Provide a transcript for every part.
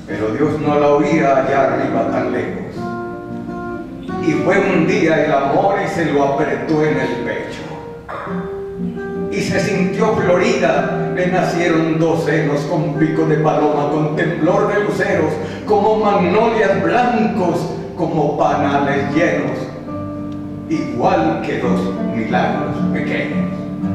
pero Dios no la oía allá arriba tan lejos. Y fue un día el amor y se lo apretó en el pecho. Y se sintió florida, le nacieron dos senos con pico de paloma, con temblor de luceros, como magnolias blancos, como panales llenos, igual que dos milagros pequeños.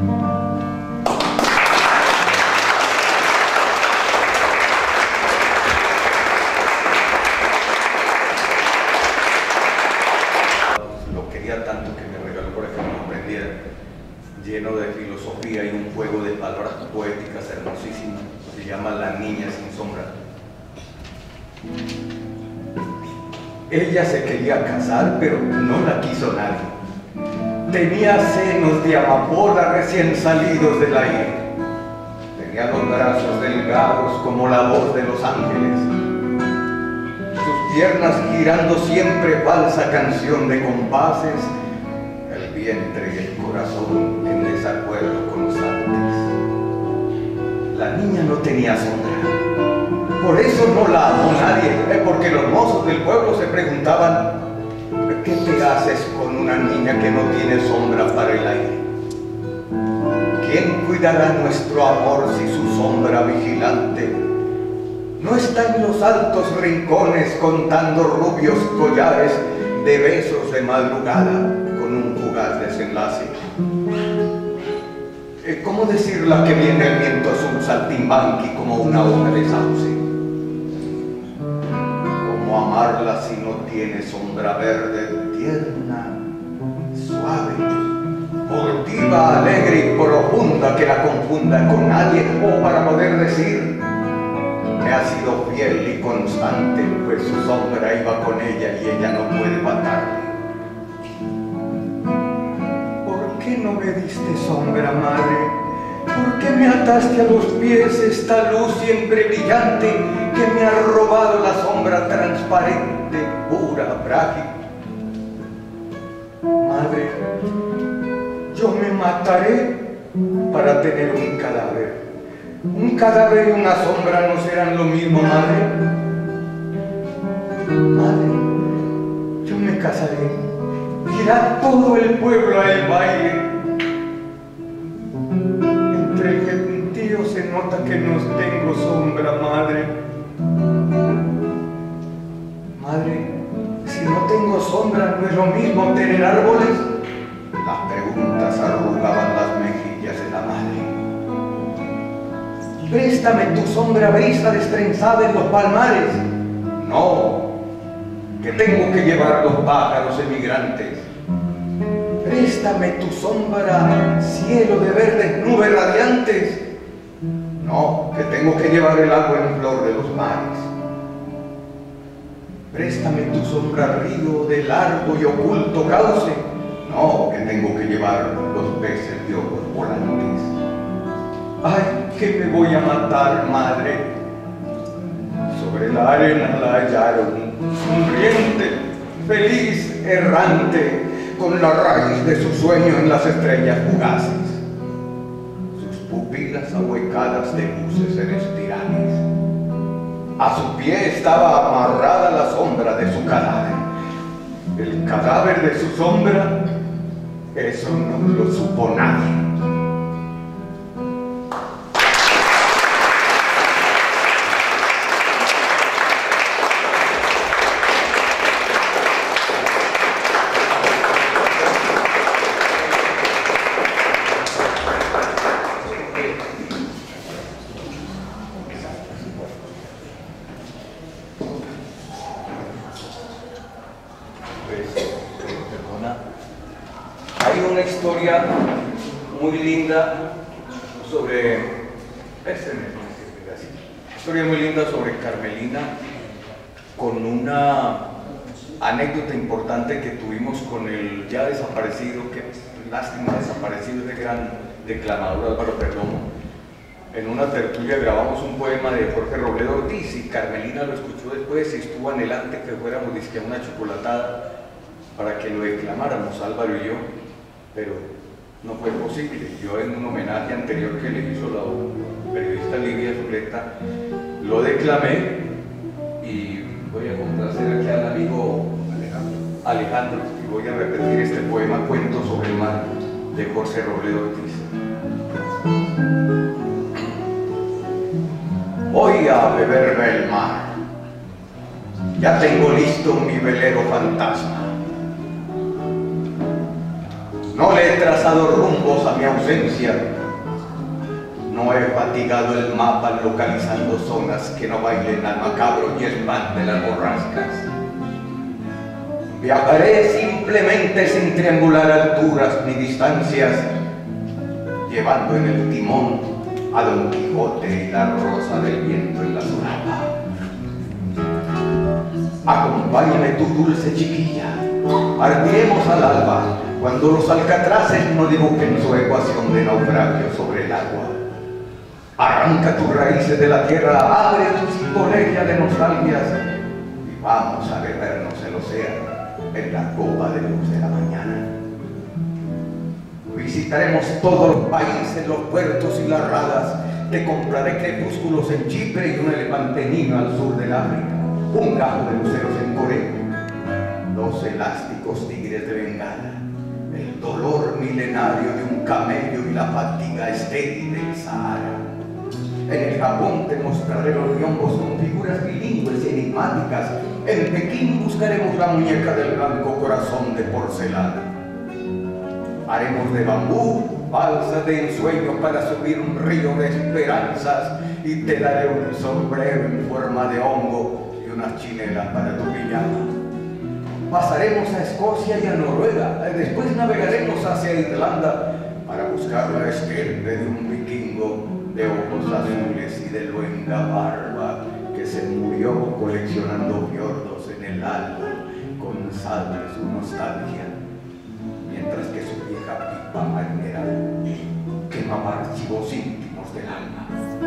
Lo quería tanto que me regaló para que me lo aprendiera, lleno de filosofía y un juego de palabras poéticas hermosísimas. Se llama La niña sin sombra. Ella se quería casar, pero no la quiso nadie. Tenía senos de amapola recién salidos del aire. Tenía los brazos delgados como la voz de los ángeles. Sus piernas girando siempre falsa canción de compases. El vientre y el corazón en desacuerdo con los ángeles. La niña no tenía sombra. Por eso no la amó nadie, porque los mozos del pueblo se preguntaban: ¿qué te haces con una niña que no tiene sombra para el aire? ¿Quién cuidará nuestro amor si su sombra vigilante no está en los altos rincones contando rubios collares de besos de madrugada con un fugaz desenlace? ¿Cómo decirla que viene el viento azul saltimbanqui como una hoja de sauce? ¿Cómo amarla si no tiene sombra verde, tierna, suave, furtiva, alegre y profunda, que la confunda con nadie, o para poder decir que ha sido fiel y constante, pues su sombra iba con ella y ella no puede matarle? ¿Por qué no me diste sombra, madre? ¿Por qué me ataste a los pies esta luz siempre brillante que me ha robado la sombra transparente, pura, frágil? Madre, yo me mataré para tener un cadáver. Un cadáver y una sombra no serán lo mismo, madre. Madre, yo me casaré. Irá todo el pueblo al baile. Entre el gentío se nota que no tengo sombra, madre. Madre, si no tengo sombra, ¿no es lo mismo tener árboles? Las preguntas arrugaban las mejillas de la madre. Préstame tu sombra, brisa destrenzada en los palmares. No, que tengo que llevar los pájaros emigrantes. Préstame tu sombra, cielo de verdes nubes radiantes. No, que tengo que llevar el agua en flor de los mares. Préstame tu sombra, río de largo y oculto cauce. No, que tengo que llevar los peces de ojos volantes. Ay, que me voy a matar, madre. Sobre la arena la hallaron, sonriente, feliz, errante, con la raíz de su sueño en las estrellas fugaces, sus pupilas ahuecadas de luces celestiales. A su pie estaba amarrada la sombra de su cadáver. El cadáver de su sombra, eso no lo supo nadie. Hay una historia muy linda sobre Carmelina, con una anécdota importante que tuvimos con el ya desaparecido, que lástima desaparecido, ese gran declamador Álvaro Perdomo. En una tertulia grabamos un poema de Jorge Robledo Ortiz y Carmelina lo escuchó después y estuvo anhelante que fuéramos dizque a una chocolatada para que lo declamáramos Álvaro y yo, pero no fue posible. Yo, en un homenaje anterior que le hizo la periodista Livia Zuleta, lo declamé Y voy a complacer aquí al amigo Alejandro y voy a repetir este poema Cuento sobre el mar de Jorge Robledo Ortiz. Voy a beberme el mar. Ya tengo listo mi velero fantasma. No le he trazado rumbos a mi ausencia. No he fatigado el mapa localizando zonas que no bailen al macabro y espanten las borrascas. Viajaré simplemente sin triangular alturas ni distancias, llevando en el timón a Don Quijote y la rosa del viento en la solapa. Acompáñame tú, dulce chiquilla, partiremos al alba, cuando los alcatraces no dibujen su ecuación de naufragio sobre el agua. Arranca tus raíces de la tierra, abre tu psicología de nostalgias y vamos a bebernos el océano en la copa de luz de la mañana. Visitaremos todos los países, los puertos y las radas. Te compraré crepúsculos en Chipre y un elefante niño al sur del África, un gajo de luceros en Corea, 2 elásticos tigres de Bengala, el dolor milenario de un camello y la fatiga estéril del Sahara. En el Japón te mostraré los biombos con figuras bilingües y enigmáticas. En Pekín buscaremos la muñeca del blanco corazón de porcelana. Haremos de bambú balsas de ensueño para subir un río de esperanzas y te daré un sombrero en forma de hongo y unas chinelas para tu pijama. Pasaremos a Escocia y a Noruega, después navegaremos hacia Irlanda para buscar la estirpe de un vikingo de ojos azules y de luenga barba que se murió coleccionando fiordos en el árbol con sal de su nostalgia, mientras que su vieja pipa marinera quemaba archivos íntimos del alma.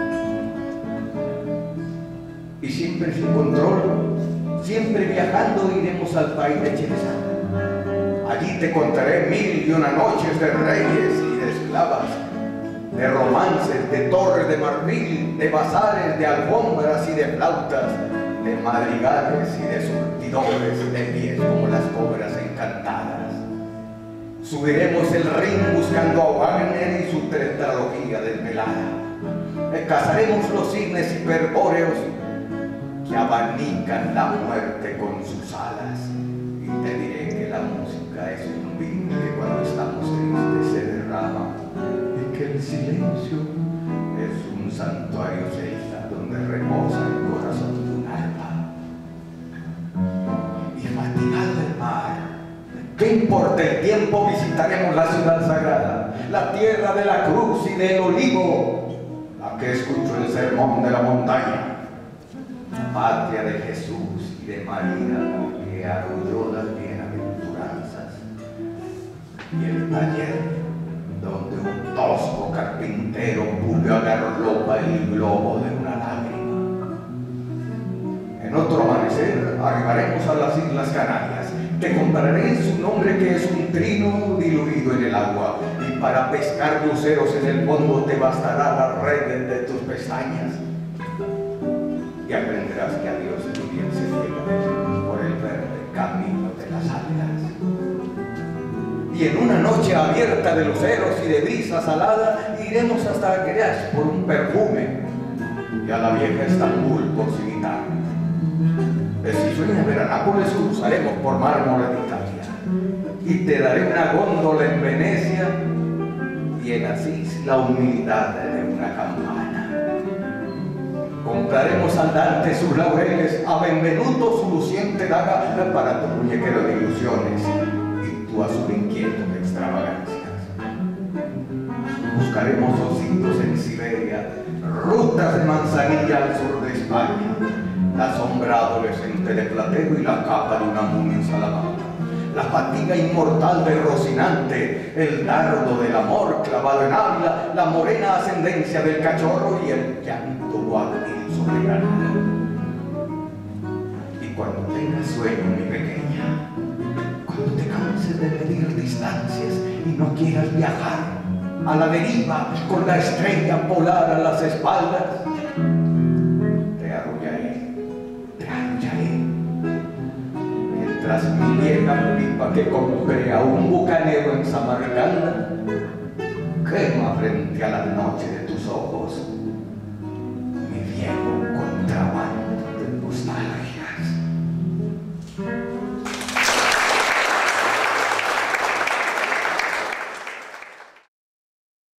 Y siempre sin control, siempre viajando, iremos al país de Cherezada. Allí te contaré 1001 noches de reyes y de esclavas, de romances, de torres de marfil, de bazares, de alfombras y de flautas, de madrigales y de surtidores de pies como las cobras encantadas. Subiremos el Rin buscando a Wagner y su tetralogía desvelada. Cazaremos los cisnes hiperbóreos que abanican la muerte con sus alas. Y te diré que la música es un vino que cuando estamos tristes se derrama, y que el silencio es un santuario celta donde reposa el corazón de un alma. Y fatigado del mar, ¿qué importa el tiempo? Visitaremos la ciudad sagrada, la tierra de la cruz y del olivo, la que escuchó el sermón de la montaña, patria de Jesús y de María, que arrulló las bienaventuranzas, y el taller donde un tosco carpintero pulió a la ropa el globo de una lágrima. En otro amanecer arribaremos a las Islas Canarias. Te compararé su nombre, que es un trino diluido en el agua, y para pescar luceros en el fondo te bastará las redes de tus pestañas. Y aprenderás que a Dios también se llega por el verde camino de las algas. Y en una noche abierta de luceros y de brisa salada, iremos hasta Greash por un perfume y a la vieja Estambul por civitarnos. Si sueñas ver a Nápoles, cruzaremos por mármol de Italia y te daré una góndola en Venecia y en Asís la humildad de una campana. Compraremos al Dante sus laureles, a Benvenuto su luciente daga para tu muñequero de ilusiones y tu azul inquieto de extravagancias. Buscaremos ositos en Siberia, rutas de Manzanilla al sur de España, la sombra adolescente de Platero y la capa de una momia en Salamanca, la fatiga inmortal de Rocinante, el dardo del amor clavado en Ávila, la morena ascendencia del cachorro y el llanto guadalil sobre Granada. Y cuando tengas sueño, mi pequeña, cuando te canses de medir distancias y no quieras viajar a la deriva con la estrella polar a las espaldas, te arrullaré recuerdas mi vieja pipa que compré a un bucanero en Samarcanda? Quema frente a la noche de tus ojos